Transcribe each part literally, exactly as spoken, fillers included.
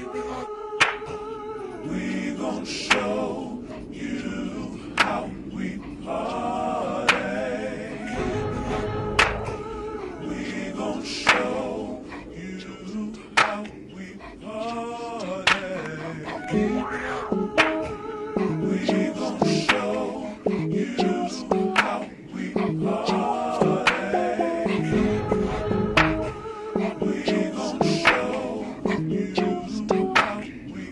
We gon' show you how we party. We gon' show you how we party. We gon' show you how we party. We gon' show you how we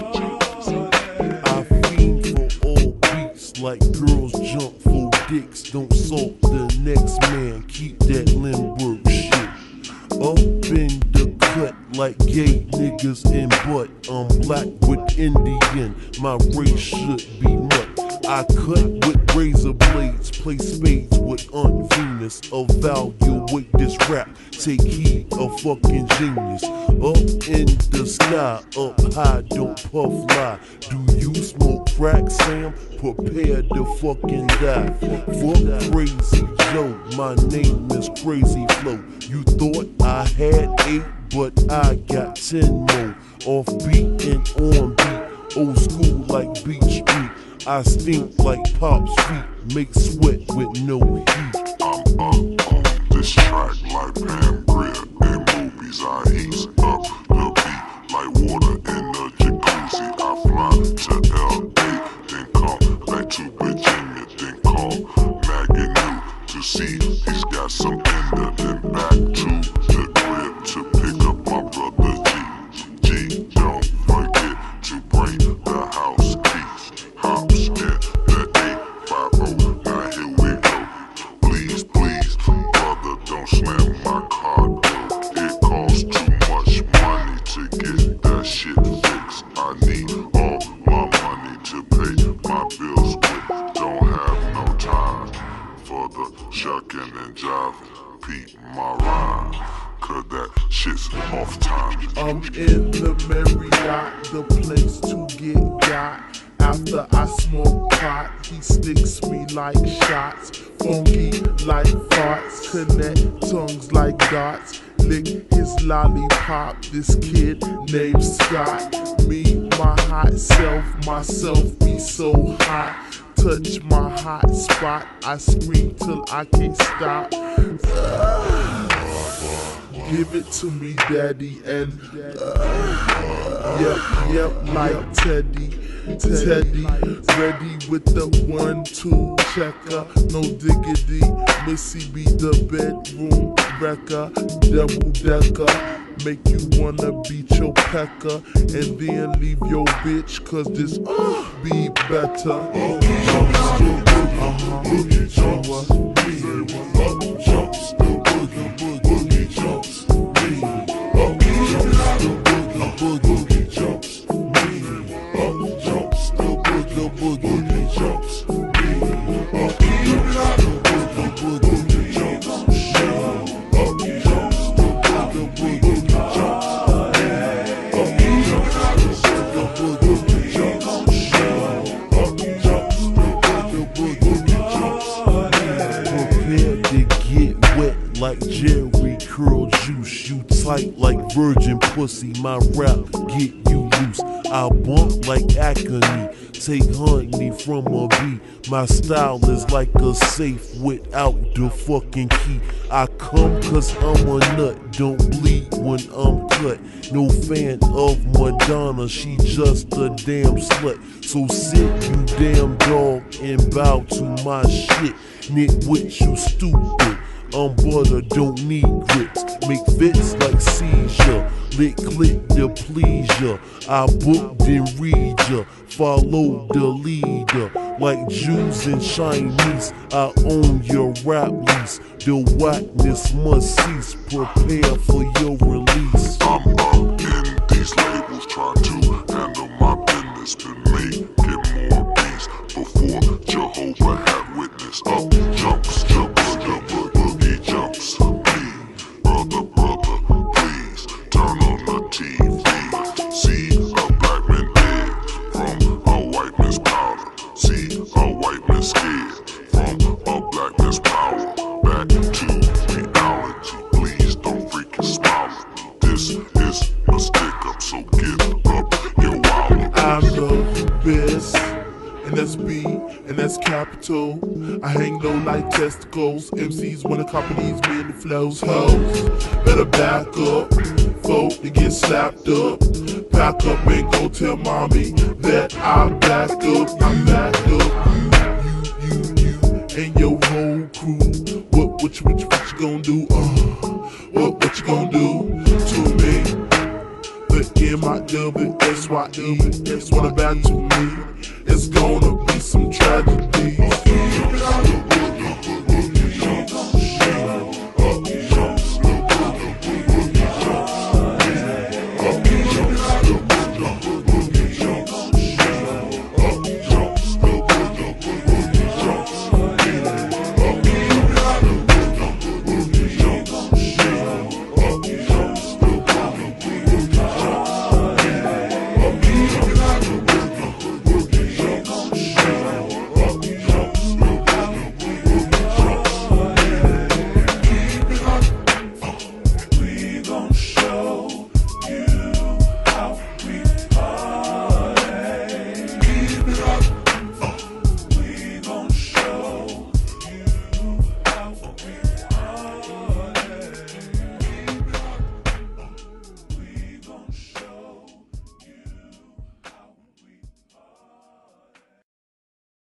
party. I fiend for all beats like girls jump for dicks. Don't salt the next man, keep that Limburg shit. Up in the cut like gay niggas in butt. I'm black with Indian, my race should be nut. I cut with razor blades, play spades with Aunt Venus. Evaluate this rap, take heed, a fucking genius. Up in the sky, up high, don't puff lie. Do you smoke crack, Sam? Prepare to fucking die. Fuck Crazy Joe, my name is Crazy Flow. You thought I had eight, but I got ten more. Off beat and on beat, old school like Beach Street. I stink like Pop's feet, make sweat with no heat. I'm up on this track like Pam Grier in movies. I heat up the beat like water in the jacuzzi. I fly to L A, then come back to Virginia, then call Maggie New to see he's got some in there. Then back to the crib to pick up my brother G. G, don't forget to bring the house keys. Hops in the eight five oh, now here we go. Please, please, brother, don't slam my car door. It costs too much money to get that shit fixed. I need all my money to pay my bills with. Don't have no time for the shucking and jiving. Peep my rhyme, cause that shit's off time. I'm in the Marriott, the place to get got. After I smoke pot, he sticks me like shots. Funky like farts, connect tongues like dots. Lick his lollipop, this kid named Scott. Me, my hot self, myself be so hot. Touch my hot spot, I scream till I can't stop. Uh, give it to me, daddy, and uh, yep, yep, like Teddy. Teddy, ready with the one, two checker, no diggity. Missy be the bedroom wrecker, double decker. Make you wanna beat your pecker and then leave your bitch, cause this uh, be better. Up jumps the boogie, boogie jumps me. Up jumps the boogie, boogie jumps me. Up jumps the boogie, boogie jumps me. Up jumps the boogie, boogie jumps me. Up jumps the boogie, boogie jumps me. Up jumps the boogie, boogie jumps me. Up jumps the boogie, jumps me. Up jumps the boogie, jumps me. Prepare to get wet like Jerry Curl juice. You tight like virgin pussy. My rap get you loose. I bump like Acme. Take honey from a bee. My style is like a safe without the fucking key. I come cause I'm a nut. Don't bleed when I'm cut. No fan of Madonna. She just a damn slut. So sit you damn dog and bow to my shit. Nitwit, you stupid. I'm butter, don't need grits. Make fits like seizure. Lick, click the pleasure. I book then read ya. Follow the leader. Like Jews and Chinese, I own your rap lease. The whackness must cease. Prepare for your release. I'm up in these labels, try to handle my business. Been making more beats before Jehovah had witness. Up jumps, jumps, jumps, boogie jumps me. Brother, brother, please turn on the T V. See a black man dead from a white man's powder. See a white man scared from a black man's power. Back to reality, please don't freaking smile. This is a stick. best. And that's B, and that's capital. I hang low like testicles. M Cs wanna copy these men flows. Hoes, better back up, folk to get slapped up. Pack up and go tell mommy that I backed up. I backed up. You, you, you, and your whole crew. What, what, you, what, you, what you gonna do? Uh, what, what you gonna do to me? The M I W S Y E, that's what about to me. It's gonna be some tragedy.